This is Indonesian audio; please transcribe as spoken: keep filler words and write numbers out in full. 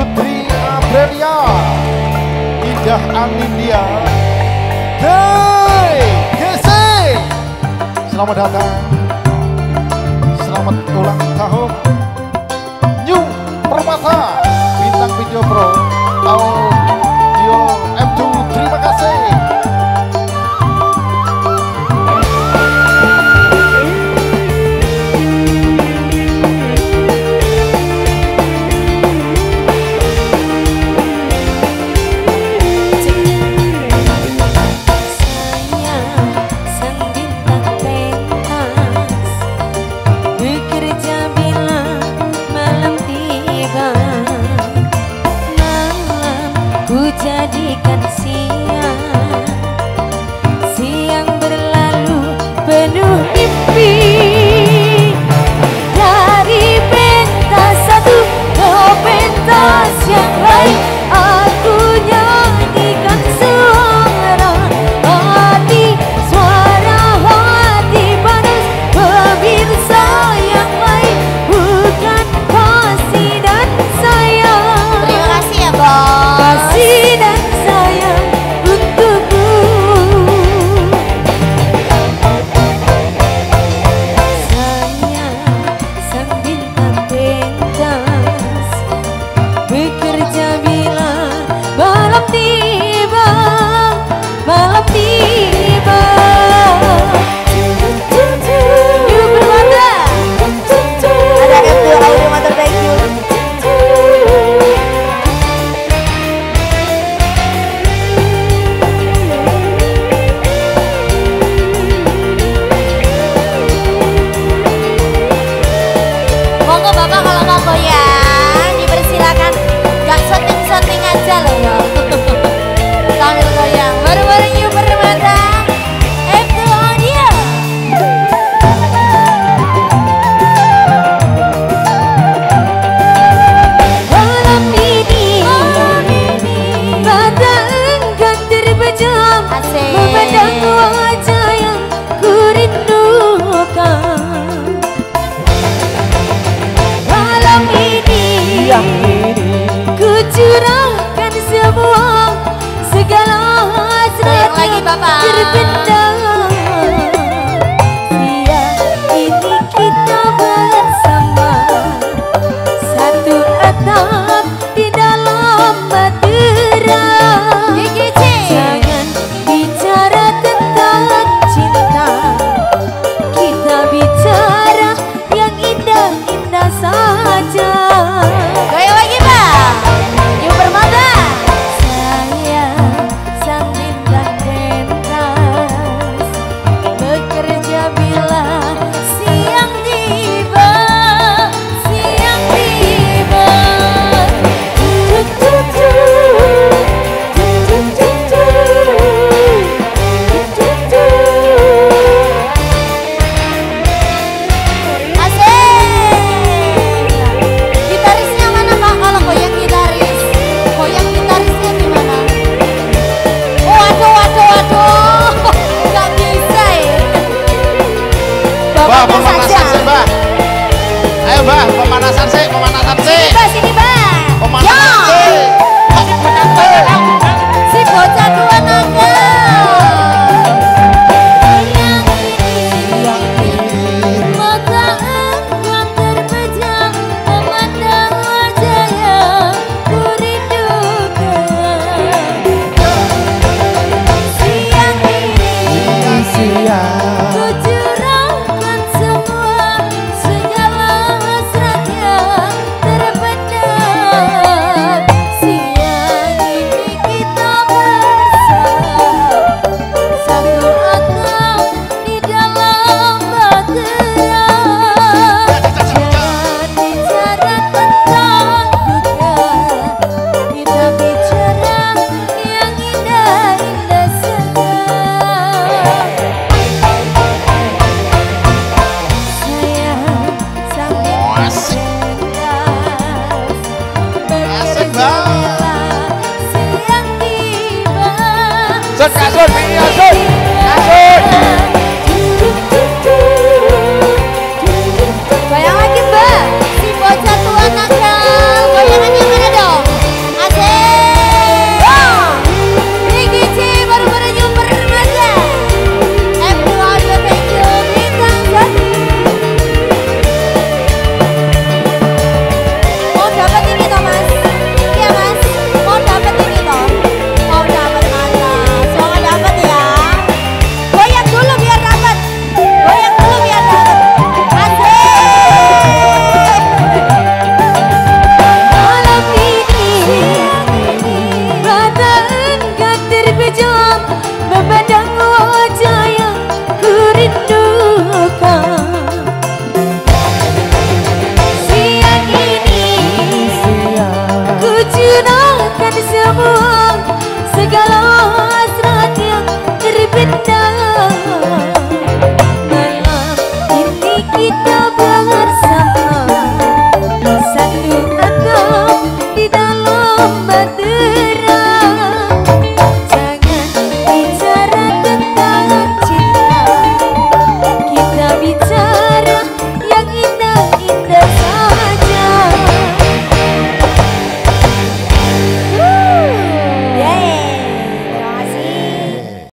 Putri Aprilia, Indah Anindya, Day Gese. Selamat datang, selamat ulang tahun New Permata Bintang Video Pro Audio M dua. Terima kasih. Jadikan siang, siang berlalu penuh mimpi. Dari pentas satu ke pentas yang lain, aku nyanyikan suara hati, suara hati panas pemirsa yang lain, bukan kasih dan sayang. Terima kasih ya bos. Kasih dan sayang untukku. Sayang sang bintang pentas, bekerja bila malam tiba, malam tiba. New Permata, Ada M dua Audio Motor, thank you. Monggo Bapak kalau mau goyang dipersilakan, gak syuting-syuting aja loh ya. Sambil goyang bareng-bareng New Permata M dua Audio. Malam ini, mata enggan terpejam, Asik. memandang wajah yang ku rindukan. Malam ini, ku curahkan semua segala hasrat Goyang lagi, yang Bapak. terpendam. Siang ini kita bersama, satu atap di dalam bahtera. Jangan bicara tentang cinta, kita bicara yang indah-indah saja. Goyang lagi Pak New Permata. Sayang sang bintang pentas, bekerja bila siang tiba, siang tiba. Tut, tut, tut. Tut, tut, tut. Tut, tut, tut. Asik. Gitarisnya mana Pak kalau goyang gitaris? Goyang gitarisnya gimana? Waduh, waduh, waduh. Gak bisa ya. Bah, Bapaknya pemanasan saja. sih, Bah. Ayo, Bah, pemanasan sih, pemanasan sih. Sini Pak, sini Pak. Pemanasan sih. Si bocah tua naga. Mata enggan terpejam, memandang wajah yang ku rindukan. Siang ini, ku curahkan semua segala hasrat yang terpendam. Siang ini kita bersama, satu atap di dalam bahtera. Jangan bicara tentang duka, kita bicara yang indah-indah saja. Sayang sang Asik. pentas, Asik, bekerja Bang. bila siang tiba. Sun, Kak Sun, Mini, Sun.